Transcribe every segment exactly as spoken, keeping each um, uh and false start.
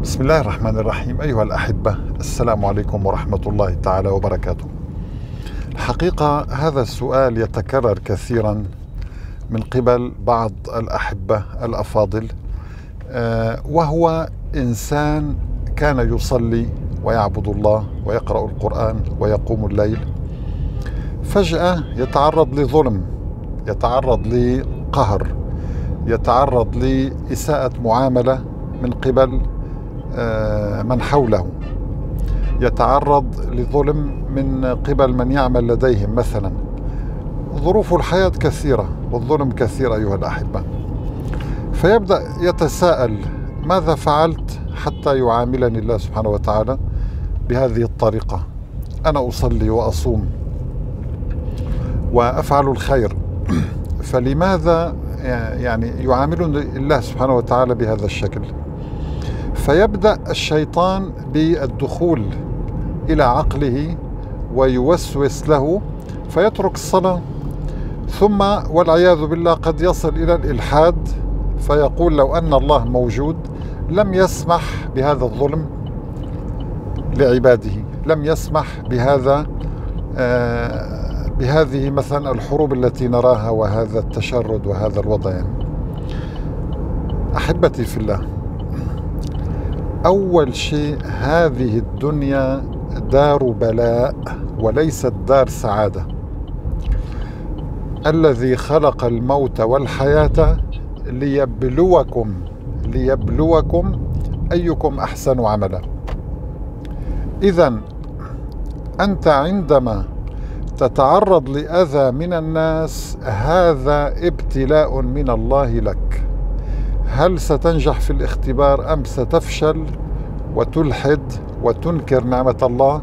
بسم الله الرحمن الرحيم. أيها الأحبة، السلام عليكم ورحمة الله تعالى وبركاته. الحقيقة هذا السؤال يتكرر كثيرا من قبل بعض الأحبة الأفاضل، وهو إنسان كان يصلي ويعبد الله ويقرأ القرآن ويقوم الليل، فجأة يتعرض لظلم، يتعرض لقهر، يتعرض لإساءة معاملة من قبل من حوله، يتعرض لظلم من قبل من يعمل لديهم مثلا. ظروف الحياة كثيرة والظلم كثير أيها الأحبة، فيبدأ يتساءل: ماذا فعلت حتى يعاملني الله سبحانه وتعالى بهذه الطريقة؟ أنا أصلي وأصوم وأفعل الخير، فلماذا يعني يعاملني الله سبحانه وتعالى بهذا الشكل؟ فيبدأ الشيطان بالدخول إلى عقله ويوسوس له فيترك الصلاة، ثم والعياذ بالله قد يصل إلى الإلحاد، فيقول لو أن الله موجود لم يسمح بهذا الظلم لعباده، لم يسمح بهذا آه بهذه مثلا الحروب التي نراها وهذا التشرد وهذا الوضع. يعني أحبتي في الله، أول شيء هذه الدنيا دار بلاء وليست دار سعادة. الذي خلق الموت والحياة ليبلوكم ليبلوكم أيكم أحسن عملا. إذن أنت عندما تتعرض لأذى من الناس هذا ابتلاء من الله لك. هل ستنجح في الاختبار أم ستفشل وتلحد وتنكر نعمة الله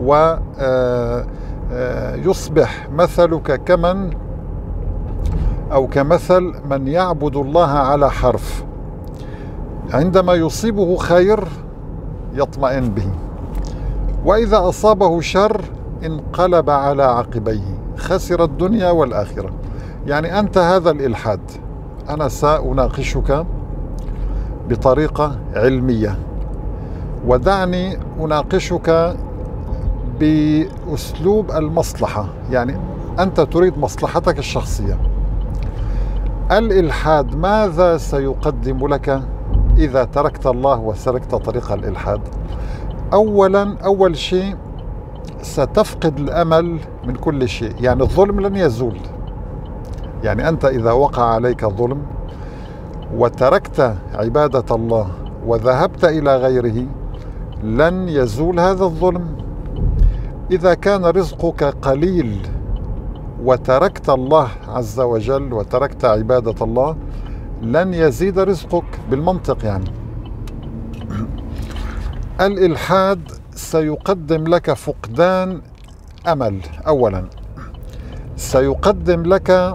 ويصبح مثلك كمن أو كمثل من يعبد الله على حرف، عندما يصيبه خير يطمئن به، وإذا أصابه شر انقلب على عقبيه، خسر الدنيا والآخرة. يعني أنت هذا الإلحاد أنا سأناقشك بطريقة علمية، ودعني أناقشك بأسلوب المصلحة. يعني أنت تريد مصلحتك الشخصية. الإلحاد ماذا سيقدم لك إذا تركت الله وسلكت طريق الإلحاد؟ أولا أول شيء ستفقد الأمل من كل شيء. يعني الظلم لن يزول. يعني أنت إذا وقع عليك ظلم وتركت عبادة الله وذهبت إلى غيره لن يزول هذا الظلم. إذا كان رزقك قليل وتركت الله عز وجل وتركت عبادة الله لن يزيد رزقك بالمنطق. يعني الإلحاد سيقدم لك فقدان أمل، أولا سيقدم لك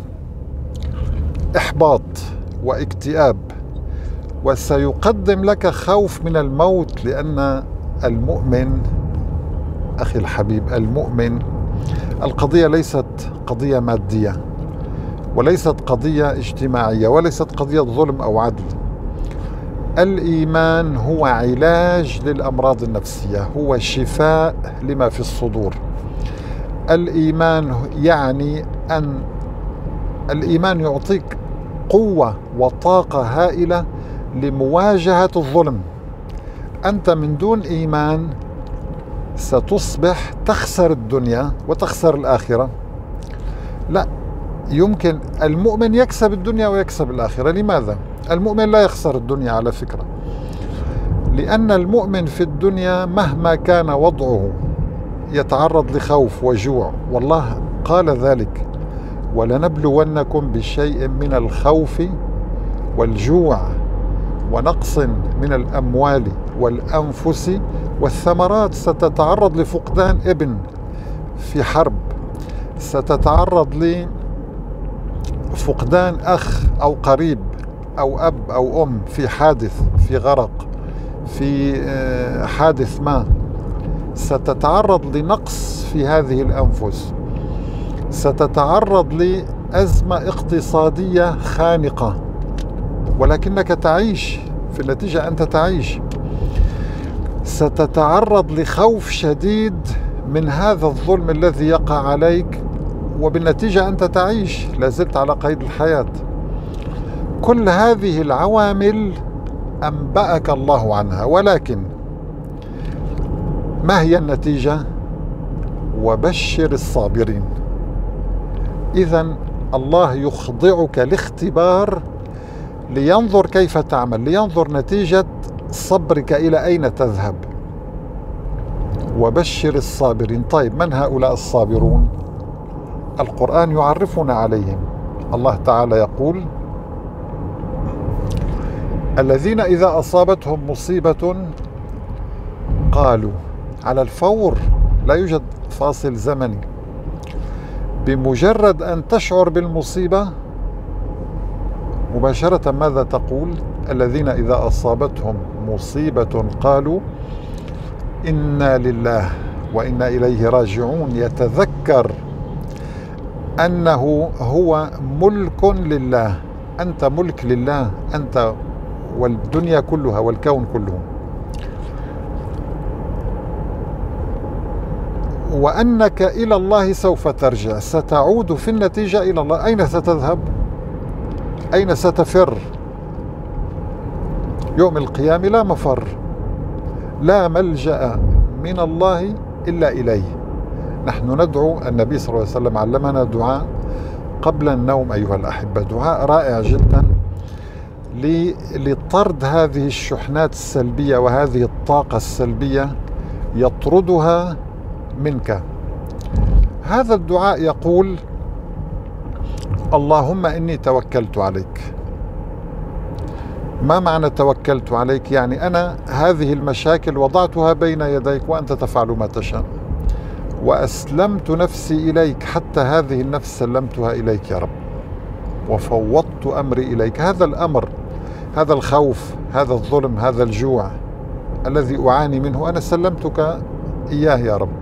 إحباط واكتئاب، وسيقدم لك خوف من الموت، لأن المؤمن أخي الحبيب المؤمن القضية ليست قضية مادية وليست قضية اجتماعية وليست قضية ظلم أو عدل. الإيمان هو علاج للأمراض النفسية، هو شفاء لما في الصدور. الإيمان يعني أن الإيمان يعطيك قوة وطاقة هائلة لمواجهة الظلم. أنت من دون إيمان ستصبح تخسر الدنيا وتخسر الآخرة. لا، يمكن المؤمن يكسب الدنيا ويكسب الآخرة. لماذا؟ المؤمن لا يخسر الدنيا على فكرة، لأن المؤمن في الدنيا مهما كان وضعه يتعرض لخوف وجوع، والله قال ذلك: ولنبلونكم بشيء من الخوف والجوع ونقص من الأموال والأنفس والثمرات. ستتعرض لفقدان ابن في حرب، ستتعرض لفقدان أخ أو قريب أو أب أو أم في حادث، في غرق، في حادث ما. ستتعرض لنقص في هذه الأنفس، ستتعرض لأزمة اقتصادية خانقة، ولكنك تعيش في النتيجة. أنت تعيش. ستتعرض لخوف شديد من هذا الظلم الذي يقع عليك، وبالنتيجة أنت تعيش لازلت على قيد الحياة. كل هذه العوامل أنبأك الله عنها، ولكن ما هي النتيجة؟ وبشر الصابرين. إذن الله يخضعك لاختبار لينظر كيف تعمل، لينظر نتيجة صبرك إلى أين تذهب. وبشر الصابرين. طيب، من هؤلاء الصابرون؟ القرآن يعرفنا عليهم. الله تعالى يقول: الذين إذا أصابتهم مصيبة قالوا، على الفور، لا يوجد فاصل زمني، بمجرد أن تشعر بالمصيبة مباشرة ماذا تقول؟ الذين إذا أصابتهم مصيبة قالوا إنا لله وإنا إليه راجعون. يتذكر أنه هو ملك لله، أنت ملك لله، أنت والدنيا كلها والكون كله. وأنك إلى الله سوف ترجع، ستعود في النتيجة إلى الله. أين ستذهب؟ أين ستفر؟ يوم القيامة لا مفر، لا ملجأ من الله إلا إليه. نحن ندعو، النبي صلى الله عليه وسلم علمنا دعاء قبل النوم أيها الأحبة، دعاء رائع جدا لطرد هذه الشحنات السلبية وهذه الطاقة السلبية، يطردها منك. هذا الدعاء يقول: اللهم إني توكلت عليك. ما معنى توكلت عليك؟ يعني أنا هذه المشاكل وضعتها بين يديك وأنت تفعل ما تشاء، وأسلمت نفسي إليك، حتى هذه النفس سلمتها إليك يا رب، وفوضت أمري إليك. هذا الأمر، هذا الخوف، هذا الظلم، هذا الجوع الذي أعاني منه، أنا سلمتك إياه يا رب.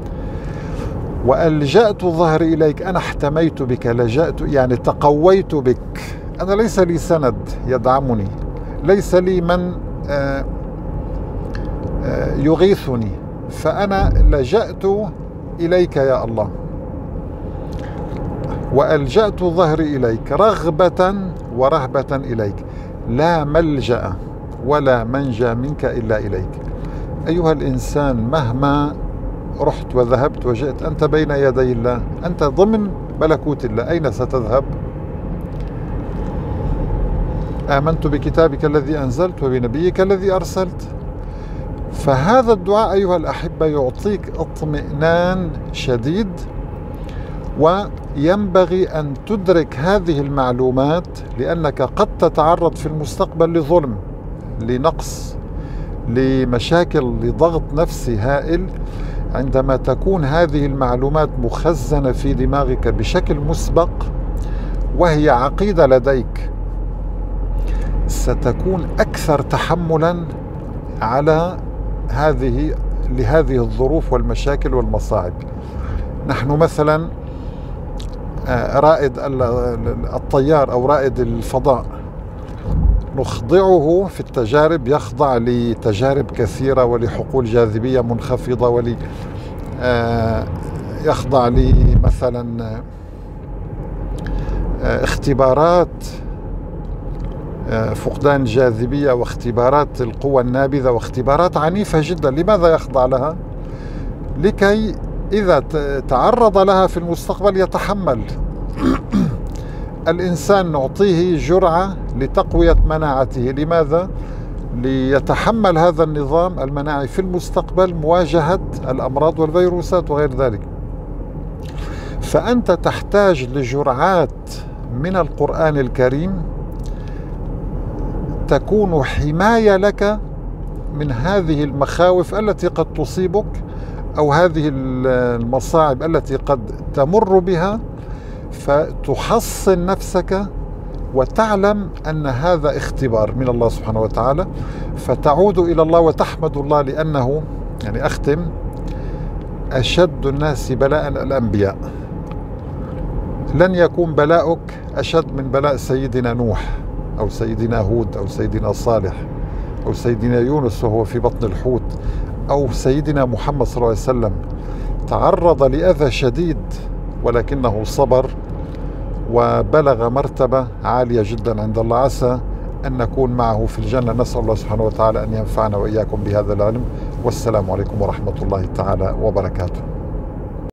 وألجأت ظهري إليك، أنا احتميت بك، لجأت يعني تقويت بك. أنا ليس لي سند يدعمني، ليس لي من آآ آآ يغيثني، فأنا لجأت إليك يا الله. وألجأت ظهري إليك رغبة ورهبة إليك، لا ملجأ ولا منجى منك إلا إليك. أيها الإنسان، مهما رحت وذهبت وجئت، أنت بين يدي الله، أنت ضمن ملكوت الله، أين ستذهب؟ آمنت بكتابك الذي أنزلت وبنبيك الذي أرسلت. فهذا الدعاء أيها الأحبة يعطيك اطمئنان شديد، وينبغي أن تدرك هذه المعلومات، لأنك قد تتعرض في المستقبل لظلم، لنقص، لمشاكل، لضغط نفسي هائل. عندما تكون هذه المعلومات مخزنة في دماغك بشكل مسبق وهي عقيدة لديك، ستكون أكثر تحملا على هذه لهذه الظروف والمشاكل والمصاعب. نحن مثلا رائد الطيار أو رائد الفضاء نخضعه في التجارب، يخضع لتجارب كثيرة ولحقول جاذبية منخفضة، ولي يخضع لمثلا اختبارات فقدان الجاذبية واختبارات القوى النابذة واختبارات عنيفة جدا. لماذا يخضع لها؟ لكي إذا تعرض لها في المستقبل يتحمل. الإنسان نعطيه جرعة لتقوية مناعته. لماذا؟ ليتحمل هذا النظام المناعي في المستقبل مواجهة الأمراض والفيروسات وغير ذلك. فأنت تحتاج لجرعات من القرآن الكريم تكون حماية لك من هذه المخاوف التي قد تصيبك، أو هذه المصاعب التي قد تمر بها، فتحصن نفسك وتعلم أن هذا اختبار من الله سبحانه وتعالى، فتعود إلى الله وتحمد الله. لأنه يعني أختم، أشد الناس بلاء الأنبياء. لن يكون بلاؤك أشد من بلاء سيدنا نوح أو سيدنا هود أو سيدنا صالح أو سيدنا يونس وهو في بطن الحوت، أو سيدنا محمد صلى الله عليه وسلم تعرض لأذى شديد ولكنه صبر وبلغ مرتبة عالية جدا عند الله. عسى أن نكون معه في الجنة. نسأل الله سبحانه وتعالى أن ينفعنا وإياكم بهذا العلم. والسلام عليكم ورحمة الله تعالى وبركاته.